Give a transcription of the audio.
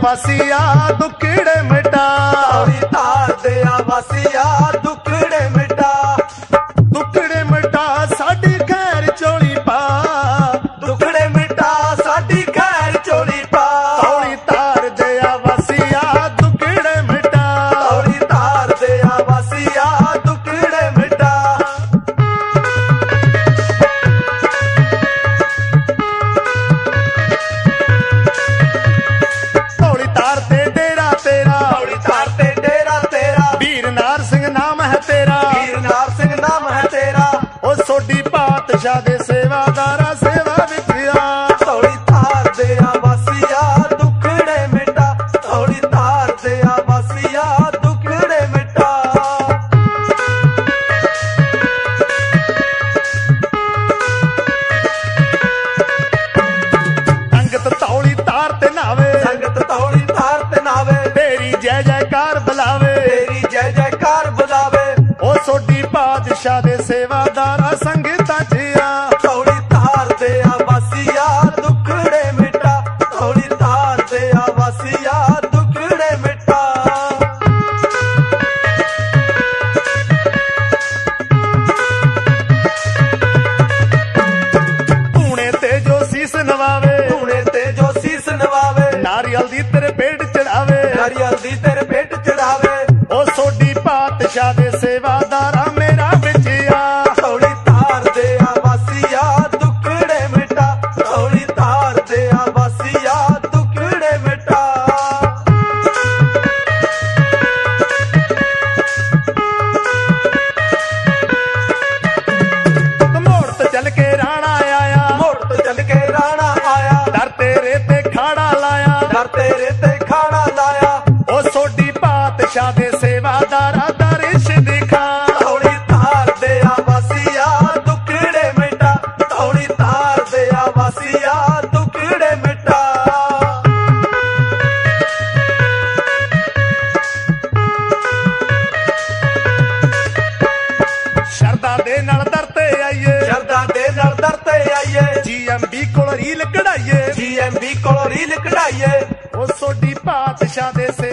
वासिया दुखड़े मिटा, धौली धार दे वासिया दुखड़े मिटा, दुखड़े मिटा साडी खैर चोली पा, दुखड़े मिटा साडी खैर चोली पा, धौली धार दे वासिया दुखड़े मिटा, धौली धार दे वासिया दुखड़े मिटा। धौली धार ते डेरा तेरा, धौली धार ते डेरा तेरा, वीर नार सिंह नाम है तेरा, वीर नार सिंह नाम है तेरा, ओ सोडी पातशाह दे सेवादारा सेवा विद्या, धौली धार दे वासिया दुखड़े मिटा, धौली धार दे वासिया दुखड़े मिटा। संगत धौली धार ते नावे, संगत धौली धार ते नावे, तेरी जय जयकार बुलावे, तेरी जय जयकार बुलावे, ओ सोडी पातशाह दे सेवादारा संगीता जिया, धौली धार दे वासिया दुखड़े मिटा, धौली धार दे वासिया दुखड़े मिटा। तूने ते जो शीस नवावे, तूने ते जो शीस नवावे, नारियल दी तेरे पेट चढ़ावे, नारियल दी तेरे पेट चढ़ावे, ओ सोडी पातशाह दे सेवादारा मेरा बिचिया, धौली धार दे वासिया दुखड़े मिटा, धौली धार दे वासिया दुखड़े मिटा। मोड़ तो चल के राणा आया, मोड़ तो चल के राणा आया, डर तेरे ते खाड़ा लाया, डर तेरे ते खाना लाया, ओ सोडी पातशाह दे सेवादारा दरिश दिखा, धौली धार दे वासिया दुखड़े मिटा, धौली धार दे वासिया दुखड़े मिटा। शरदा दे नाल दरते आइए, शरदा दे नाल दरते आइए, GMB कोल रील कढ़ाइए, GMB कोल रील कढ़ाइए, ओ सोडी पातशाह दे